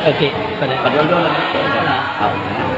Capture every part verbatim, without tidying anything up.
Okay, pada Paduldo lang. Oh.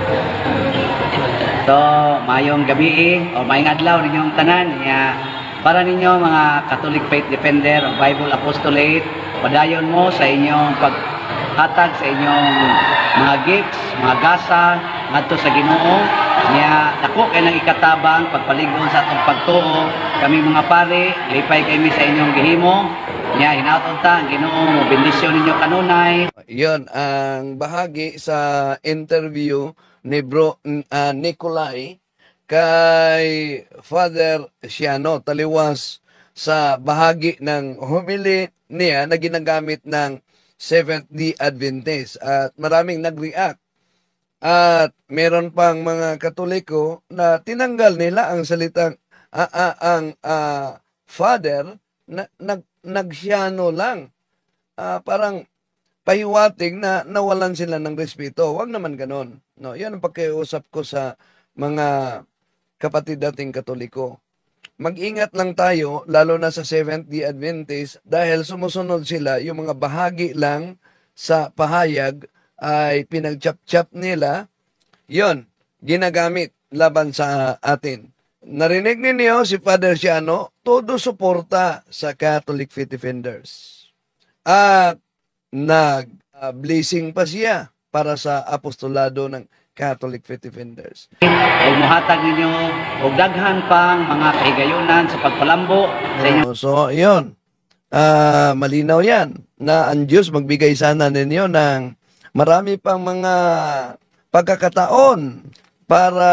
So, mayong gabi o mayong adlaw ninyong tanan ya para ninyo mga Catholic Faith Defender o Bible Apostolate, padayon mo sa inyong paghatag sa inyong mga gifts, mga gasa ngadto sa Ginoo niya dako kay nang ikatabang pagpaligon sa atong pagtuo. Kami mga pare, lipay kami sa inyong gihimo. Niya hinaut ta ang Ginoo mo bendisyon ninyo kanunay. Yon ang bahagi sa interview ni Bro uh, Nicolay kay Father Siano taliwas sa bahagi ng homily niya na ginagamit ng Seventh-day Adventist at maraming nag-react. At meron pang mga Katoliko na tinanggal nila ang salitang uh, uh, ang uh, Father na nag nagsiano lang. Uh, parang pahiwatig na nawalan sila ng respeto. Huwag naman ganon. No, yan ang pakiusap ko sa mga kapatid dating Katoliko. Mag-ingat lang tayo, lalo na sa Seventh-day Adventist, dahil sumusunod sila, yung mga bahagi lang sa pahayag ay pinag-chap-chap nila, yon ginagamit laban sa atin. Narinig ninyo si Father Siano, todo suporta sa Catholic Faith Defenders. At nag-blessing pa siya para sa apostolado ng Catholic Faith Defenders. O muhatag ninyo og daghan pang mga kahigayonan sa pagpalambo sa inyong So, yun. Uh, malinaw yan na ang Diyos magbigay sana ninyo ng marami pang mga pagkakataon para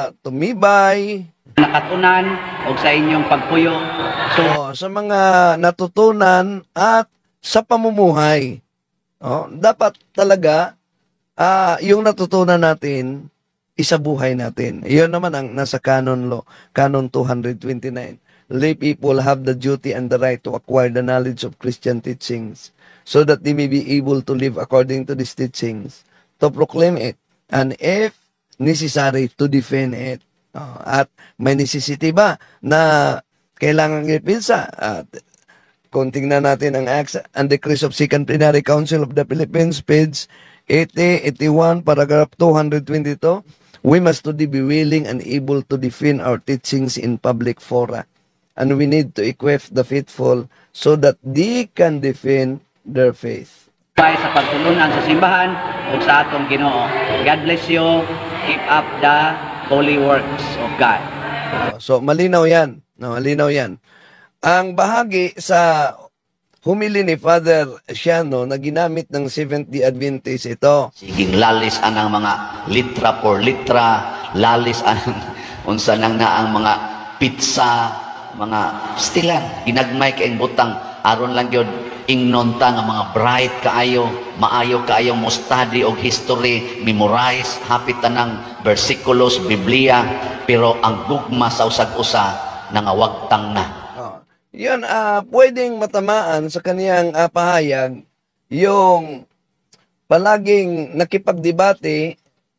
tumibay. nakatunan o sa inyong pagpuyo. So, So, sa mga natutunan at sa pamumuhay. Oh, dapat talaga ah yung natutunan natin, isabuhay natin. Iyon naman ang nasa canon law, canon two twenty-nine. Lay people have the duty and the right to acquire the knowledge of Christian teachings so that they may be able to live according to these teachings, to proclaim it, and if necessary, to defend it. Oh, at may necessity ba na kailangan ipinsa? At kung tingnan natin ang Acts and Decrees of Second Plenary Council of the Philippines, page eighty, eighty-one, paragraph two twenty-two, we must today be willing and able to defend our teachings in public fora. And we need to equip the faithful so that they can defend their faith. sa pagtulunan sa simbahan o sa atong Ginoo. God bless you. Keep up the holy works of God. So, malinaw yan. No, malinaw yan. Ang bahagi sa humili ni Father Siano na ginamit ng Seventh-day Adventist ito. Siging lalis anang mga litra por litra, lalis anang unsa nang na ang mga pizza, mga stilan. Ginagmay kaing butang aron lang gyud ingnonta nga mga bright kaayo, maayo kaayo mo study og history, memorize hapit tanang bersikulos Biblia, pero ang gugma sa usag-usa nangawagtang na. Oh. Yan, uh, pwedeng matamaan sa kaniyang uh, pahayag yung palaging nakipagdebate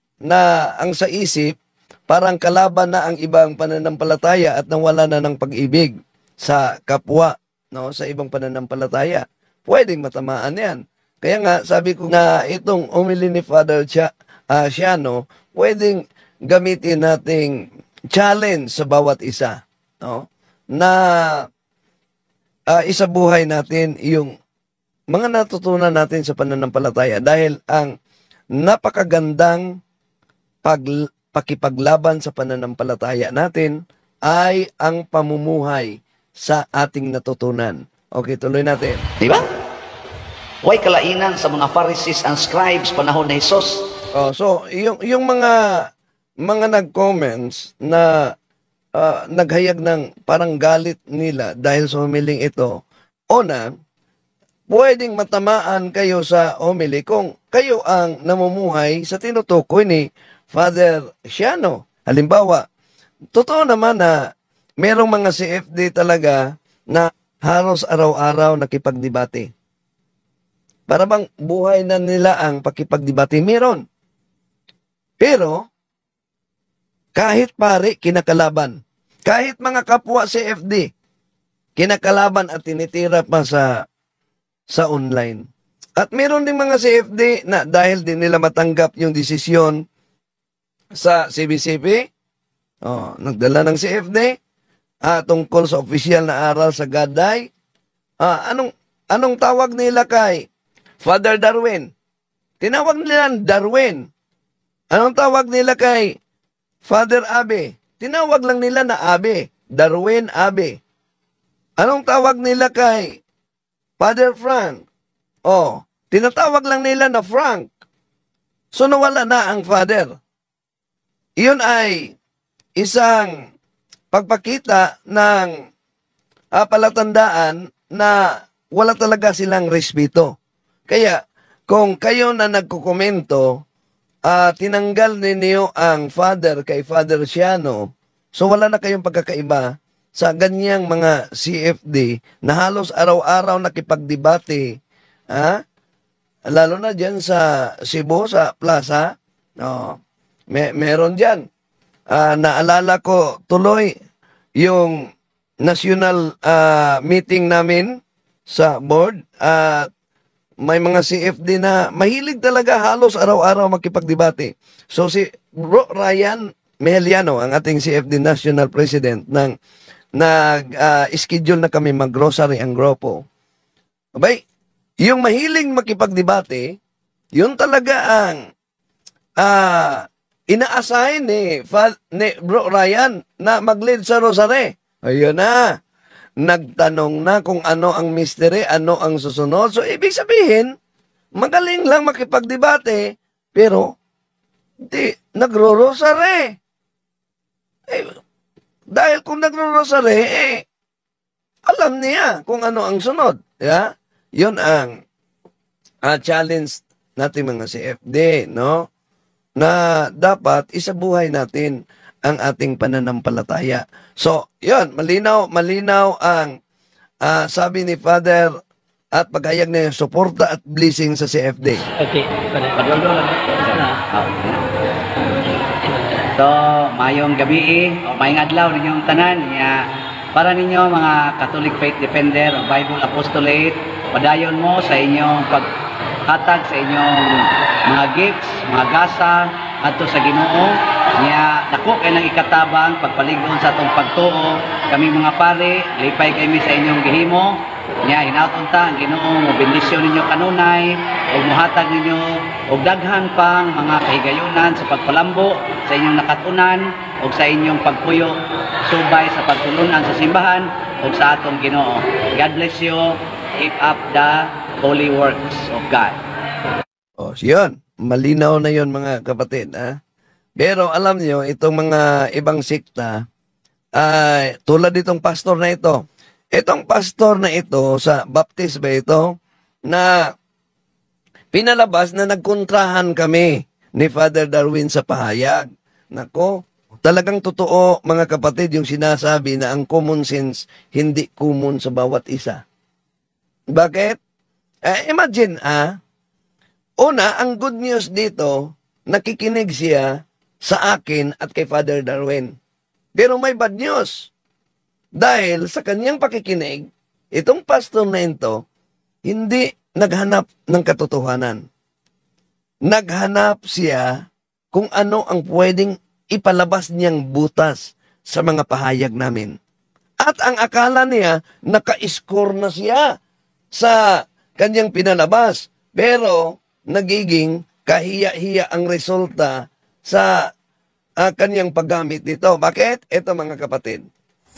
na ang sa isip parang kalaban na ang ibang pananampalataya at nawala na ng pag-ibig sa kapwa, no, sa ibang pananampalataya. Pwedeng matamaan yan. Kaya nga, sabi ko na itong umili ni Father Ch uh, Siano, pwedeng gamitin nating challenge sa bawat isa, no? Na uh, isabuhay natin yung mga natutunan natin sa pananampalataya dahil ang napakagandang pag, pakipaglaban sa pananampalataya natin ay ang pamumuhay sa ating natutunan. Okay, tuloy natin. Di ba? Way kalainan sa mga Pharisees and scribes panahon ni Jesus. Oh, so yung yung mga mga nag-comments na uh, naghayag ng parang galit nila dahil sa humiling ito. Una, pwedeng matamaan kayo sa homily kung kayo ang namumuhay sa tinutukoy ni Father Siano. Halimbawa, totoo naman na merong mga C F D talaga na halos araw-araw nakipagdebate. Para bang buhay na nila ang pakipagdebate, meron. Pero, kahit pare, kinakalaban. Kahit mga kapwa C F D, kinakalaban at tinitira pa sa sa online. At meron din mga C F D na dahil din nila matanggap yung desisyon sa C B C P, oh, nagdala ng C F D ah, tungkol sa opisyal na aral sa Gaday. Ah, anong anong tawag nila kay Father Darwin? Tinawag nila Darwin. Anong tawag nila kay Father Abe? Tinawag lang nila na Abe. Darwin Abe. Anong tawag nila kay Father Frank? Oh, tinatawag lang nila na Frank. So nawala na ang Father. Iyon ay isang pagpakita ng uh, palatandaan na wala talaga silang respeto. Kaya kung kayo na nagkukomento, uh, tinanggal ninyo ang Father kay Father Siano, so wala na kayong pagkakaiba sa ganyang mga C F D na halos araw-araw nakipagdebate, ha? Lalo na dyan sa Cebu, sa plaza, no, may, meron dyan. Uh, naalala ko tuloy yung national uh, meeting namin sa board at uh, may mga C F D na mahilig talaga halos araw-araw makipagdebate. So si Bro Ryan Mejeliano, ang ating C F D National President, ng nag-schedule uh, na kami mag-grocery ang grupo. Abay, yung mahiling makipagdebate, yun talaga ang uh, ina-assign ni, ni Bro Ryan na mag-lead sa rosary. Ayun na. Nagtanong na kung ano ang mystery, ano ang susunod. So, ibig sabihin, magaling lang makipagdebate, pero di, nagro-rosary. Eh, dahil kung nagro-rosary, eh, alam niya kung ano ang sunod. Yeah? Yun ang uh, challenge natin mga C F D, no? Na dapat isabuhay natin ang ating pananampalataya. So, yun, malinaw, malinaw ang uh, sabi ni Father at paghayag na yung suporta at blessing sa C F D. Okay. So, mayong gabi o mayong adlaw ninyong tanan niya para ninyo mga Catholic Faith Defender o Bible Apostolate, padayon mo sa inyong paghatag sa inyong mga gifts, mga gasa adto sa Ginoo niya dako kay nang ikatabang pagpaligon sa atong pagtuo. Kami mga pare, lipay kami sa inyong gihimo niya hinaut unta ang Ginoo mo bendisyon ninyo kanunay ug mohatag ninyo og daghan pang mga kahigayunan sa pagpalambo sa inyong nakatunan ug sa inyong pagpuyo subay sa pagtulunan sa simbahan ug sa atong Ginoo. God bless you. Keep up the holy works of God. Oh, yun. Malinaw na yon mga kapatid. Ha? Pero alam niyo, itong mga ibang sikta, ay tulad itong pastor na ito, itong pastor na ito sa Baptist ba ito, na pinalabas na nagkontrahan kami ni Father Darwin sa pahayag. Nako, talagang totoo mga kapatid yung sinasabi na ang common sense hindi common sa bawat isa. Bakit? Eh, imagine ah, una, ang good news dito, nakikinig siya sa akin at kay Father Darwin. Pero may bad news. Dahil sa kanyang pakikinig, itong pastor na ito, hindi naghanap ng katotohanan. Naghanap siya kung ano ang pwedeng ipalabas niyang butas sa mga pahayag namin. At ang akala niya, naka-score na siya sa kanyang pinalabas. Pero, nagiging kahiya-hiya ang resulta sa uh, kanyang paggamit nito. Bakit? Ito mga kapatid.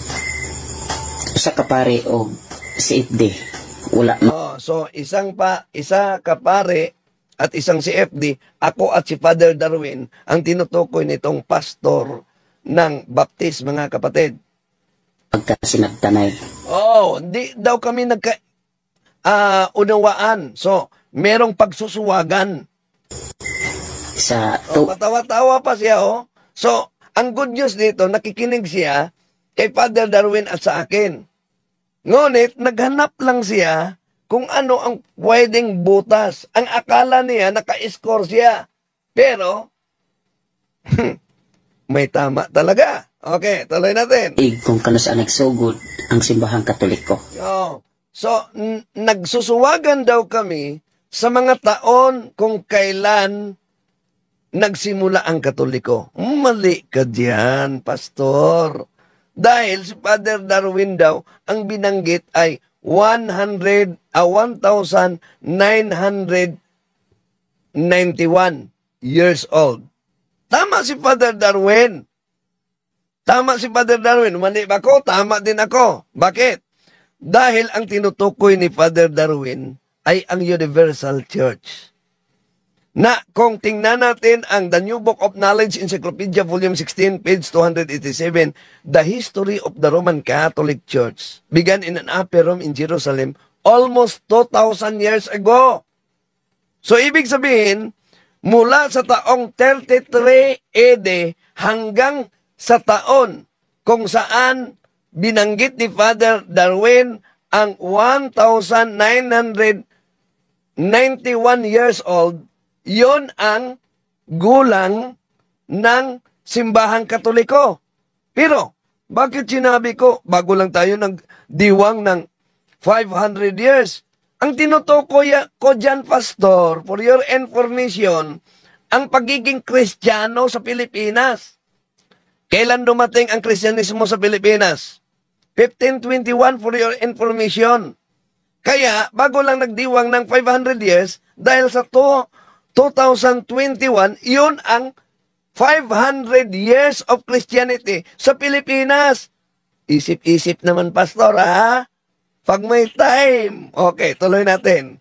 Sa kapare o C F D, wala na. Oh, so, isang pa, isa kapare at isang C F D, ako at si Father Darwin, ang tinutukoy nitong pastor ng Baptist, mga kapatid. Pagkasinagtanay. Oh, hindi daw kami nagka uh, unawaan. So, merong pagsusuwagan. Sa Oh, to, patawa-tawa pa siya, oh. So, ang good news dito, nakikinig siya kay Father Darwin at sa akin. Ngunit, naghanap lang siya kung ano ang pwedeng butas. Ang akala niya, naka-score siya. Pero, may tama talaga. Okay, tuloy natin. ig kung kano sa nagsugod ang simbahang Katoliko. Oh. So, n- nagsusuwagan daw kami sa mga taon kung kailan nagsimula ang Katoliko. Mali ka diyan, pastor. Dahil si Father Darwin daw, ang binanggit ay one hundred, uh, one thousand nine hundred ninety-one years old. Tama si Father Darwin. Tama si Father Darwin. Mali ba ako? Tama din ako. Bakit? Dahil ang tinutukoy ni Father Darwin ay ang Universal Church. Na kung tingnan natin ang The New Book of Knowledge Encyclopedia Volume sixteen, page two eighty-seven, the history of the Roman Catholic Church began in an upper room in Jerusalem almost two thousand years ago. So ibig sabihin, mula sa taong thirty-three A D hanggang sa taon kung saan binanggit ni Father Darwin ang one thousand nine hundred ninety-one years old, yon ang gulang ng simbahang Katoliko. Pero, bakit sinabi ko, bago lang tayo nagdiwang ng five hundred years? Ang tinutukoy ko dyan, Pastor, for your information, ang pagiging Kristiyano sa Pilipinas. Kailan dumating ang Kristyanismo sa Pilipinas? fifteen twenty-one for your information. Kaya, bago lang nagdiwang ng five hundred years, dahil sa two thousand twenty-one, yun ang five hundred years of Christianity sa Pilipinas. Isip-isip naman, Pastor, ha? Pag may time. Okay, tuloy natin.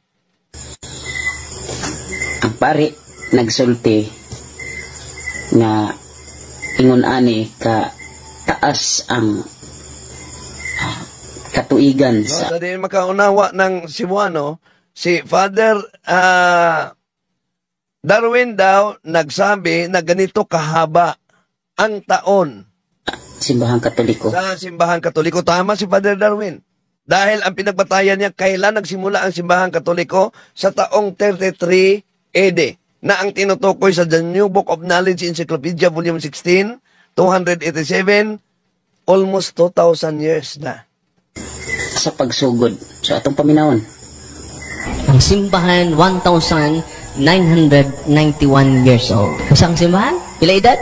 Ang pari nagsulti nga ingon ani ka taas ang uh, katuigan No, sa sa di makaunawa ng Cebuano, si Father uh, Darwin daw nagsabi na ganito kahaba ang taon simbahang Katoliko. sa simbahang Katoliko. Tama si Father Darwin. Dahil ang pinagbatayan niya kailan nagsimula ang simbahang Katoliko sa taong thirty-three A D na ang tinutukoy sa The New Book of Knowledge Encyclopedia Volume sixteen, two eighty-seven, almost two thousand years na. Sa pagsugod sa atong paminawon. Ang simbahan, one thousand nine hundred ninety-one years old. Kusang simbahan? Pila edad?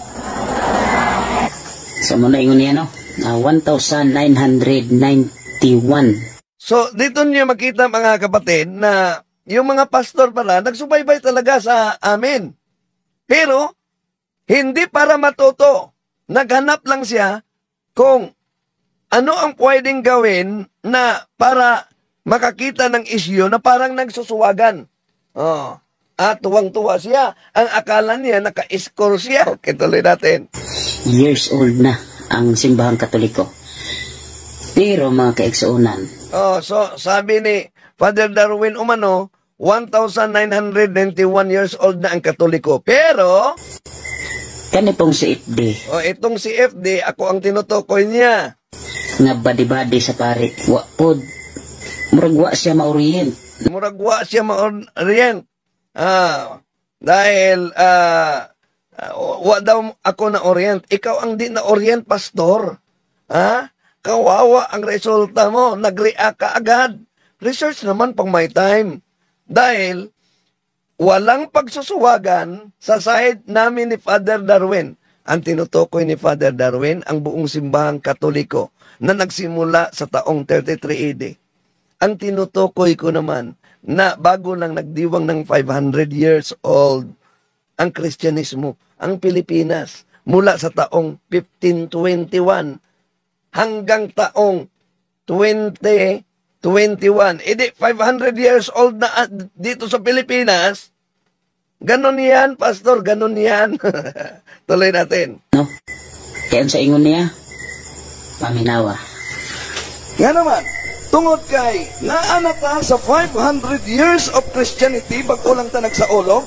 Sa muna ingon niya, no? Uh, one thousand nine hundred ninety-one. So, dito niyo makita mga kapatid na yung mga pastor pala, nagsubaybay talaga sa amin. Pero, hindi para matuto. Naghanap lang siya kung ano ang pwedeng gawin na para makakita ng isyu na parang nagsusuwagan. Oh. At tuwang-tuwa siya. Ang akala niya, naka-score siya. Okay, tuloy natin. Years old na ang simbahang Katoliko. Pero mga kaigsuunan, Oh, so sabi ni Father Darwin umano, one thousand nine hundred ninety-one years old na ang Katoliko. Pero, kani pong si F D oh, itong si F D, ako ang tinutukoy niya. nga badi-badi sa pari. Wa pod, murag wa siya maorient. Muragwa siya ma-orient. Ah, dahil, ah, uh, wa daw ako na-orient. Ikaw ang di na-orient, pastor. Ha? Kawawa ang resulta mo. Nag-react ka agad. Research naman pang may time. Dahil, walang pagsusuwagan sa side namin ni Father Darwin. Ang tinutukoy ni Father Darwin, ang buong simbahang Katoliko na nagsimula sa taong thirty-three A D. Ang tinutukoy ko naman na bago lang nagdiwang ng five hundred years old ang Kristyanismo, ang Pilipinas, mula sa taong fifteen twenty-one hanggang taong twenty twenty-one. E di, five hundred years old na dito sa Pilipinas. Ganon yan, Pastor, ganon yan. Tuloy natin. No? Kaya sa ingon niya, paminawa. Nga naman, tungod kay naanata sa five hundred years of Christianity, bago lang ta nagsaulog.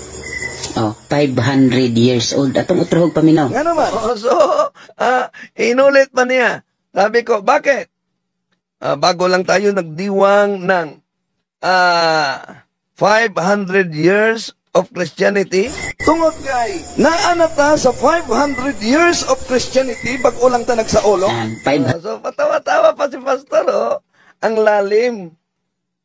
Oh, five hundred years old. Atong utrohog paminaw. Nga naman. Oh, so, uh, inulit pa niya. Sabi ko, bakit? Uh, bago lang tayo nagdiwang ng uh, five hundred years of Christianity. Tungod kay naanata sa five hundred years of Christianity, bago lang ta nagsaulog. And five Uh, so, patawa-tawa pa si Pastor, oh. Ang lalim.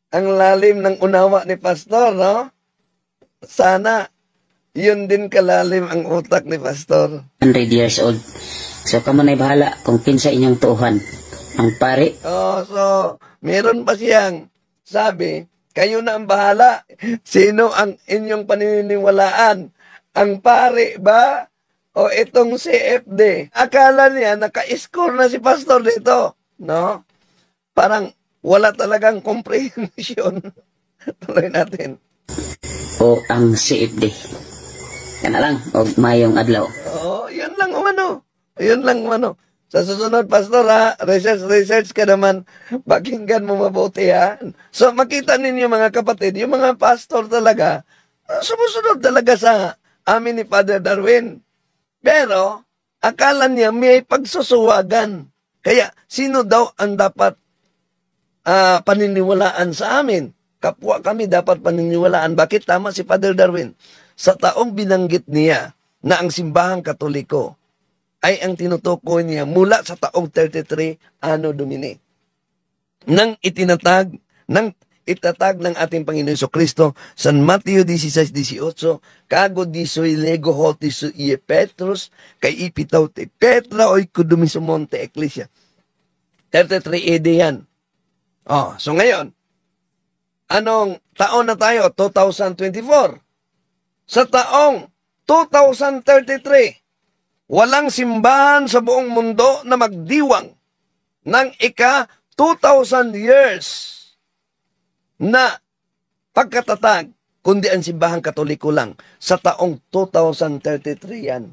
Ang lalim ng unawa ni Pastor, no? Sana, yun din kalalim ang utak ni Pastor. one hundred years old. So, kamo na'y bahala kung kinsa inyong tuuhan. Ang pari, Oh, so, meron pa siyang sabi, kayo na ang bahala. Sino ang inyong paniniwalaan? Ang pare ba? O itong C F D? Akala niya, naka-score na si Pastor dito. No? Parang wala talagang comprehension. Tuloy natin. o ang C F D. Kana lang, o mayong adlaw. Oo, yun lang umano. Yun lang umano. Sa susunod, Pastor, ha, research, research ka naman, pakinggan mo mabuti, ha. So, makita ninyo mga kapatid, yung mga pastor talaga, uh, sumusunod talaga sa amin ni Father Darwin. Pero, akala niya may pagsusuwagan. Kaya, sino daw ang dapat uh, paniniwalaan sa amin? Kapwa kami dapat paniniwalaan. Bakit tama si Father Darwin? Sa taong binanggit niya na ang simbahang Katoliko ay ang tinutukoy niya mula sa taong thirty-three Anno Domini. Nang itinatag, nang itatag ng ating Panginoon Jesucristo sa Mateo sixteen eighteen, kago disoy lego hotis iye Petrus, kay ipitaw te Petra oy kudumis monte Ecclesia. thirty-three A D yan. Oh, so ngayon, anong taon na tayo? two thousand twenty-four. Sa taong two thousand thirty-three, walang simbahan sa buong mundo na magdiwang ng ika two thousand years na pagkatatag, kundi ang simbahang Katoliko lang sa taong two thousand thirty-three yan.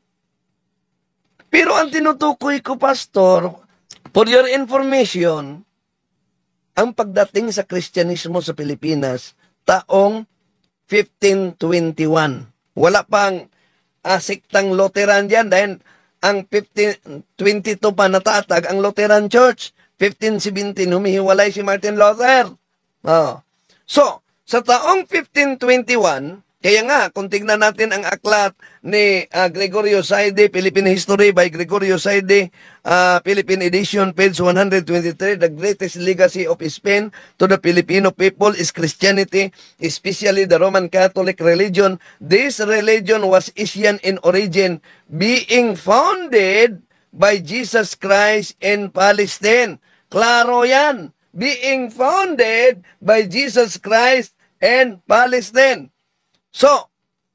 Pero ang tinutukoy ko, Pastor, for your information, ang pagdating sa Kristyanismo sa Pilipinas, taong fifteen twenty-one. Wala pang uh, siktang Lutheran dyan dahil ang fifteen twenty-two pa natatag ang Lutheran Church. fifteen seventeen, humihiwalay si Martin Luther. Oh. So, sa taong fifteen twenty-one, kaya nga, kung tignan natin ang aklat ni uh, Gregorio Saide, Philippine History by Gregorio Saide, uh, Philippine Edition, page one twenty-three, the greatest legacy of Spain to the Filipino people is Christianity, especially the Roman Catholic religion. This religion was Asian in origin, being founded by Jesus Christ in Palestine. Klaro yan. Being founded by Jesus Christ in Palestine. So,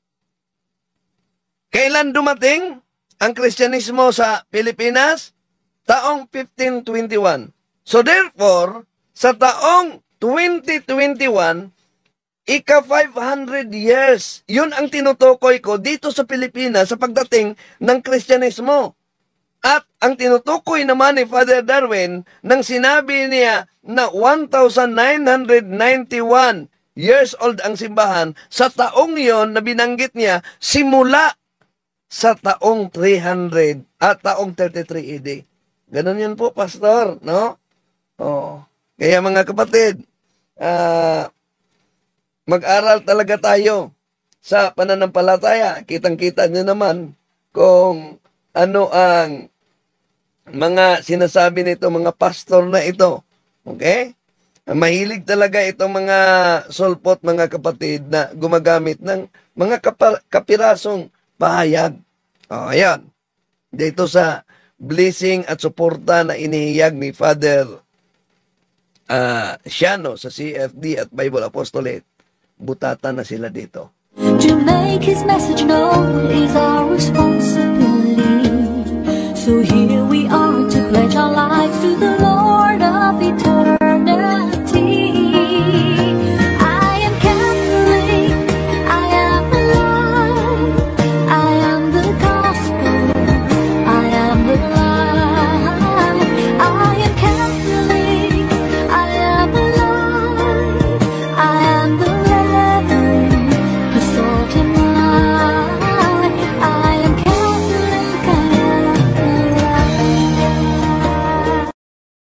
kailan dumating ang Kristyanismo sa Pilipinas? Taong fifteen twenty-one. So therefore, sa taong twenty twenty-one, ika five hundred years, yun ang tinutukoy ko dito sa Pilipinas sa pagdating ng Kristyanismo. At ang tinutukoy naman ni Father Darwin nang sinabi niya na one thousand nine hundred ninety-one years old ang simbahan, sa taong yon na binanggit niya, simula sa taong three hundred at taong thirty-three A D. Ganun yun po, Pastor, no? Oh. Kaya mga kapatid, uh, mag-aral talaga tayo sa pananampalataya. Kitang-kita niyo naman kung ano ang mga sinasabi nito, mga pastor na ito. Okay? Mahilig talaga itong mga sulpot, mga kapatid, na gumagamit ng mga kapa- kapirasong pahayag. O, ayan. Dito sa blessing at suporta na inihiyag ni Father uh, Siano sa C F D at Bible Apostolate, butata na sila dito. To make His message known is our responsibility. So here we are to pledge our lives.